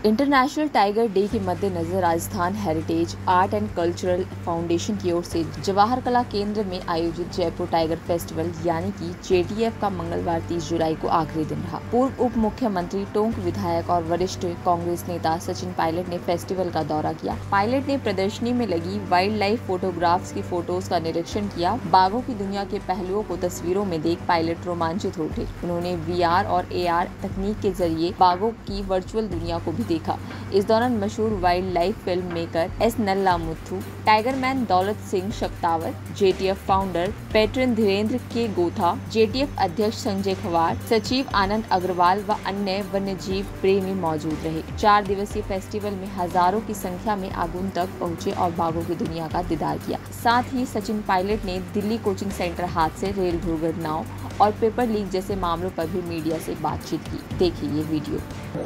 International tiger day के मद्देनजर Rajasthan heritage art and cultural foundation की ओर से जवाहर कला केंद्र में आयोजित जयपुर टाइगर फेस्टिवल यानी कि JTF का मंगलवार 30 जुलाई को आखिरी दिन रहा। पूर्व उप मुख्यमंत्री, टोंक विधायक और वरिष्ठ कांग्रेस नेता सचिन पायलट ने फेस्टिवल का दौरा किया। पायलट ने प्रदर्शनी में लगी वाइल्ड लाइफ फोटोग्राफ्स की फोटोज का निरीक्षण किया। बाघों की दुनिया के पहलुओं को तस्वीरों में देख पायलट रोमांचित हो उठे। उन्होंने VR और AR तकनीक के जरिए बाघों की वर्चुअल दुनिया को भी देखा। इस दौरान मशहूर wildlife film maker S Nallamuthu, tiger man Daulat Singh Shaktawat, JTF founder patron Dhirendra K Gotha, JTF अध्यक्ष संजय खवार, सचिव आनंद अग्रवाल व अन्य वन्यजीव प्रेमी मौजूद रहे। 4 दिवसीय फेस्टिवल में हजारों की संख्या में आगंतुक पहुंचे और बाघों की दुनिया का दीदार किया। साथ ही सचिन पायलट ने दिल्ली कोचिंग सेंटर हादसे, रेल दुर्घटनाओं और पेपर लीक जैसे मामलों पर भी मीडिया से बातचीत की। देखिए ये वीडियो।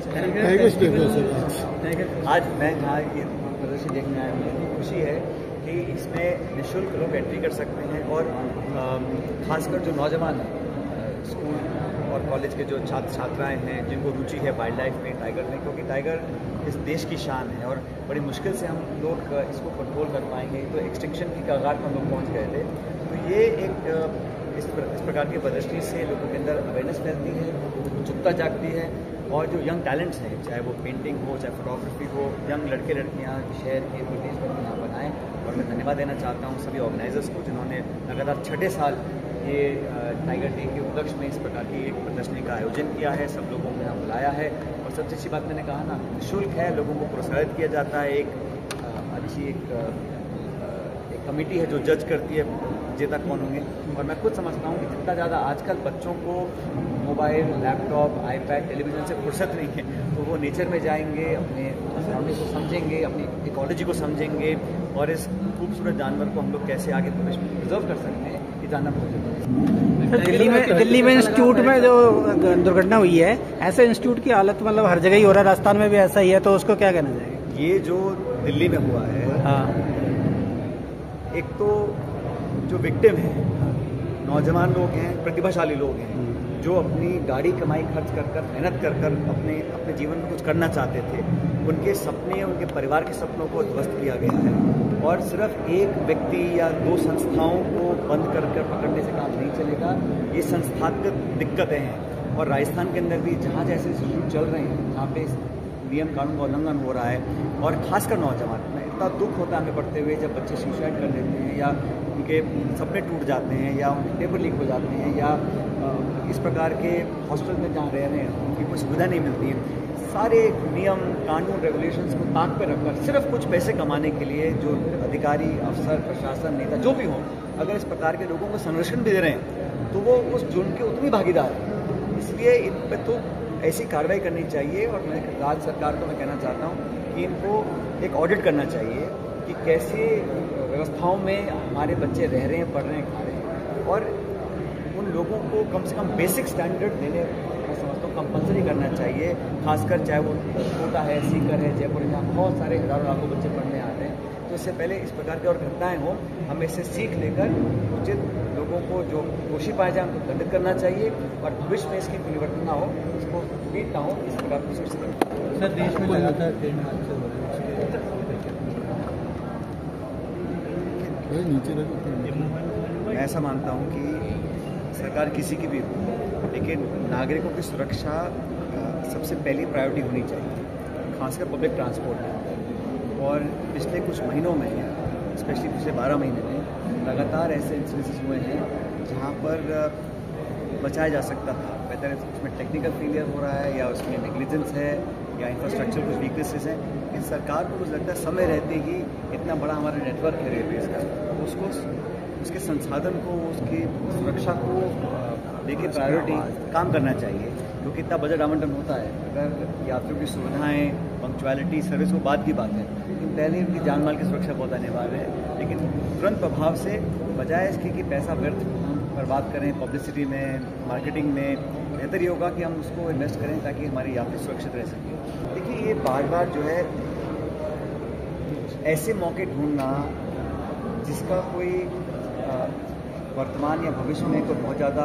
आज मैं यहाँ ये प्रदर्शनी देखने आया हूँ। मुझे खुशी है कि इसमें निःशुल्क लोग एंट्री कर सकते हैं और खासकर जो नौजवान स्कूल और कॉलेज के जो छात्र छात्राएं हैं जिनको रुचि है वाइल्ड लाइफ में, टाइगर में, क्योंकि टाइगर इस देश की शान है और बड़ी मुश्किल से हम लोग इसको कंट्रोल कर पाएंगे। तो एक्सटिंक्शन की कगार पर हम लोग पहुँच गए थे। तो ये एक इस प्रकार की प्रदर्शनी से लोगों के अंदर अवेयरनेस फैलती है, उत्सुकता जागती है और जो यंग टैलेंट्स हैं, चाहे वो पेंटिंग हो, चाहे फोटोग्राफी हो, यंग लड़के लड़कियां शहर के प्रदेश में यहाँ बनाएं। और मैं धन्यवाद देना चाहता हूँ सभी ऑर्गेनाइजर्स को जिन्होंने लगातार 6ठे साल ये टाइगर डे के उपलक्ष्य में इस प्रकार की एक प्रदर्शनी का आयोजन किया है, सब लोगों को यहाँ बुलाया है। और सबसे अच्छी बात मैंने कहा ना, निःशुल्क है, लोगों को प्रोत्साहित किया जाता है। एक अच्छी एक कमेटी है जो जज करती है विजेता कौन होंगे। और मैं खुद समझता हूँ कि जितना ज़्यादा आजकल बच्चों को मोबाइल, लैपटॉप, iPad, टेलीविज़न से फुर्सत नहीं है, तो वो नेचर में जाएंगे, अपने सराउंडिंग को समझेंगे, अपनी इकोलॉजी को समझेंगे और इस खूबसूरत जानवर को हम लोग कैसे आगे भविष्य में प्रिजर्व कर सकते हैं, ये जानना बहुत जरूरी है। दिल्ली में इंस्टीट्यूट में जो दुर्घटना हुई है, ऐसे इंस्टीट्यूट की हालत मतलब हर जगह ही हो रहा है, राजस्थान में भी ऐसा ही है, तो उसको क्या कहना चाहिए? ये जो दिल्ली में हुआ है, हाँ, एक तो जो विक्टिम है, नौजवान लोग हैं, प्रतिभाशाली लोग हैं, जो अपनी गाड़ी कमाई खर्च कर कर, मेहनत कर कर अपने जीवन में कुछ करना चाहते थे, उनके सपने, उनके परिवार के सपनों को ध्वस्त किया गया है। और सिर्फ एक व्यक्ति या 2 संस्थाओं को बंद कर कर पकड़ने से काम नहीं चलेगा। ये संस्थागत दिक्कतें हैं और राजस्थान के अंदर भी जहाँ जैसे इंस्टीट्यूट चल रहे हैं, जहाँ पे नियम कानून का उल्लंघन हो रहा है और खासकर नौजवान में इतना दुख होता है हमें पढ़ते हुए, जब बच्चे सुसाइड कर लेते हैं या उनके सपने टूट जाते हैं या उनके पेपर लीक हो जाते हैं या इस प्रकार के हॉस्टल में जहाँ रह रहे हैं उनकी कोई सुविधा नहीं मिलती है। सारे नियम कानून रेगुलेशंस को ताक पर रखकर सिर्फ कुछ पैसे कमाने के लिए जो अधिकारी, अफसर, प्रशासन, नेता जो भी हों, अगर इस प्रकार के लोगों को संरक्षण भी दे रहे हैं तो वो उस जुर्म के उतनी भागीदार है। इसलिए इन पर तो ऐसी कार्रवाई करनी चाहिए। और मैं राज्य सरकार को मैं कहना चाहता हूँ कि इनको एक ऑडिट करना चाहिए कि कैसे व्यवस्थाओं में हमारे बच्चे रह रहे हैं, पढ़ रहे हैं, खा रहे हैं और उन लोगों को कम से कम बेसिक स्टैंडर्ड देने, मैं समझता हूँ कंपल्सरी करना चाहिए। खासकर चाहे वो कोटा है, सीकर है, जयपुर है, जहाँ बहुत सारे हजारों लाखों बच्चे पढ़ने आते हैं। तो इससे पहले इस प्रकार की और घटनाएँ हों, हमें इससे सीख लेकर उचित लोगों को जो दोषी पाए जाए उनको दंडित करना चाहिए और भविष्य में इसकी परिवर्तन ना हो, इसको पीट ना हो, इस प्रकार की सोच सकते। सर, देश में लगातार ट्रेन हादसे हो रहे हैं, मैं ऐसा मानता हूँ कि सरकार किसी की भी हो, लेकिन नागरिकों की सुरक्षा सबसे पहली प्रायोरिटी होनी चाहिए, खासकर पब्लिक ट्रांसपोर्ट में। और पिछले कुछ महीनों में, स्पेशली पिछले 12 महीने में लगातार ऐसे इंसिडेंसेस हुए हैं जहाँ पर बचाया जा सकता था। बेहतर उसमें टेक्निकल फेलियर हो रहा है या उसमें नेग्लिजेंस है या इंफ्रास्ट्रक्चर कुछ वीकनेसेस हैं। लेकिन सरकार को मुझे लगता है समय रहते ही इतना बड़ा हमारा नेटवर्क है रेलवेज का, उसको उसके संसाधन को, उसकी सुरक्षा को लेके प्रायोरिटी काम करना चाहिए, क्योंकि इतना बजट आवंटन होता है। अगर यात्रियों की सुविधाएं, पंक्चुअलिटी, सर्विस वो बात की बात है, लेकिन पहले उनकी जान माल की सुरक्षा बहुत अनिवार्य है। लेकिन तुरंत प्रभाव से बजाय इसके कि पैसा व्यर्थ हम बर्बाद करें पब्लिसिटी में, मार्केटिंग में, बेहतर ये होगा कि हम उसको इन्वेस्ट करें ताकि हमारी यात्री सुरक्षित रह सके। देखिए, ये बार बार जो है ऐसे मौके ढूंढना जिसका कोई वर्तमान या भविष्य में कोई बहुत ज़्यादा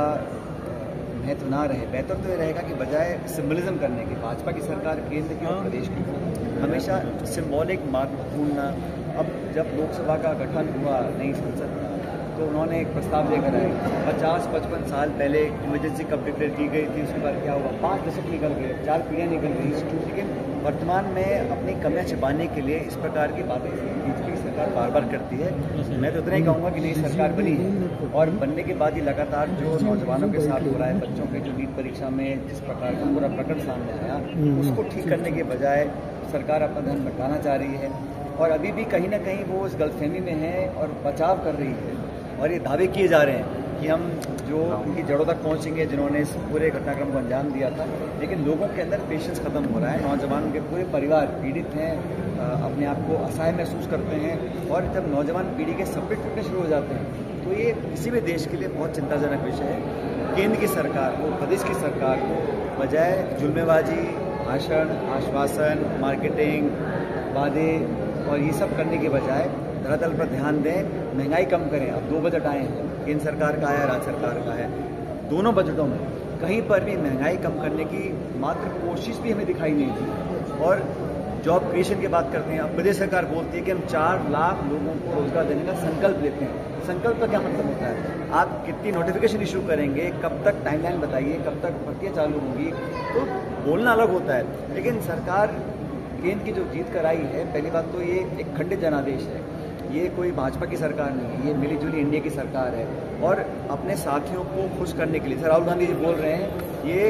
महत्व ना रहे, बेहतर तो ये रहेगा कि बजाय सिंबलिज्म करने के, भाजपा की सरकार केंद्र की और प्रदेश की हमेशा सिंबॉलिक मार्क ढूंढना। अब जब लोकसभा का गठन हुआ नई संसद का, तो उन्होंने एक प्रस्ताव लेकर आए। 50-55 साल पहले इमरजेंसी कब डिक्लेयर की गई थी, उसके बाद क्या हुआ, 5 दशक निकल गए, 4 पीढ़ियाँ निकल गई। लेकिन वर्तमान में अपनी कमियां छिपाने के लिए इस प्रकार की बातें बीजेपी सरकार बार बार करती है। मैं तो इतना ही कहूँगा कि नई सरकार बनी है और बनने के बाद ही लगातार जो नौजवानों के साथ हो रहा है, बच्चों के जो नीट परीक्षा में जिस प्रकार का पूरा प्रकरण सामने आया, उसको ठीक करने के बजाय सरकार अपना ध्यान भटकाना चाह रही है और अभी भी कहीं ना कहीं वो उस गलतफहमी में है और बचाव कर रही है। और ये दावे किए जा रहे हैं कि हम जो उनकी जड़ों तक पहुंचेंगे जिन्होंने इस पूरे घटनाक्रम को अंजाम दिया था, लेकिन लोगों के अंदर पेशेंस खत्म हो रहा है। नौजवानों के पूरे परिवार पीड़ित हैं, अपने आप को असहाय महसूस करते हैं और जब नौजवान पीढ़ी के सपने टूटने शुरू हो जाते हैं तो ये किसी भी देश के लिए बहुत चिंताजनक विषय है। केंद्र की सरकार को, प्रदेश की सरकार को बजाय जुल्मेबाजी, भाषण, आश्वासन, मार्केटिंग, वादे और ये सब करने के बजाय धरातल पर ध्यान दें, महंगाई कम करें। अब 2 बजट आए हैं, केंद्र सरकार का है, राज्य सरकार का है। दोनों बजटों में कहीं पर भी महंगाई कम करने की मात्र कोशिश भी हमें दिखाई नहीं दी। और जॉब क्रिएशन की बात करते हैं, अब प्रदेश सरकार बोलती है कि हम 4 लाख लोगों को रोजगार देने का संकल्प लेते हैं। संकल्प का क्या मतलब होता है? आप कितनी नोटिफिकेशन इशू करेंगे, कब तक टाइमलाइन बताइए, कब तक भर्तियाँ चालू होंगी, तो बोलना अलग होता है। लेकिन सरकार केंद्र की जो जीत कर आई है, पहली बात तो ये एक खंडित जनादेश है, ये कोई भाजपा की सरकार नहीं है, ये मिलीजुली इंडिया की सरकार है। और अपने साथियों को खुश करने के लिए सर राहुल गांधी जी बोल रहे हैं ये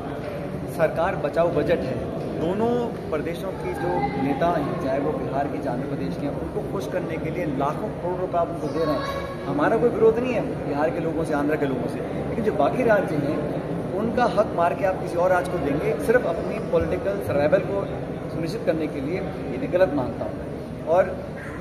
सरकार बचाओ बजट है। दोनों प्रदेशों की जो नेता हैं, चाहे वो बिहार के, आंध्र प्रदेश के हैं, उनको खुश करने के लिए लाखों करोड़ रुपये आप उनको दे रहे हैं। हमारा कोई विरोध नहीं है बिहार के लोगों से, आंध्र के लोगों से, लेकिन जो बाकी राज्य हैं उनका हक मार के आप किसी और राज्य को देंगे सिर्फ अपनी पॉलिटिकल सर्वाइवल को सुनिश्चित करने के लिए, ये गलत मानता हूँ। और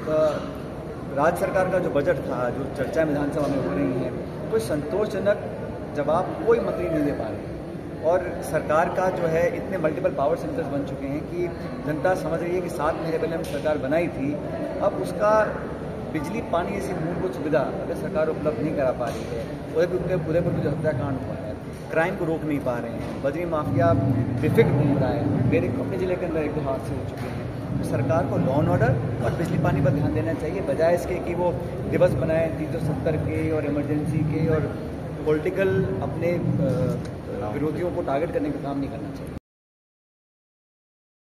राज्य सरकार का जो बजट था, जो चर्चा विधानसभा में हो रही है, कोई संतोषजनक जवाब कोई मंत्री नहीं दे पा रहे। और सरकार का जो है इतने मल्टीपल पावर सेंटर्स बन चुके हैं कि जनता समझ रही है कि 7 महीने पहले हम सरकार बनाई थी, अब उसका बिजली पानी जैसी मूलभूत सुविधा अगर सरकार उपलब्ध नहीं करा पा रही है। उदयपुर में जो हत्याकांड हुआ है, क्राइम को रोक नहीं पा रहे हैं, बजरी माफिया बेफिक्र घूम रहा है, मेरे अपने जिले के अंदर 1-2 हादसे हो चुके हैं। तो सरकार को लॉ एंड ऑर्डर और बिजली पानी पर ध्यान देना चाहिए, बजाय इसके कि वो दिवस बनाए 370 के और इमरजेंसी के और पॉलिटिकल अपने विरोधियों को टारगेट करने का काम नहीं करना चाहिए।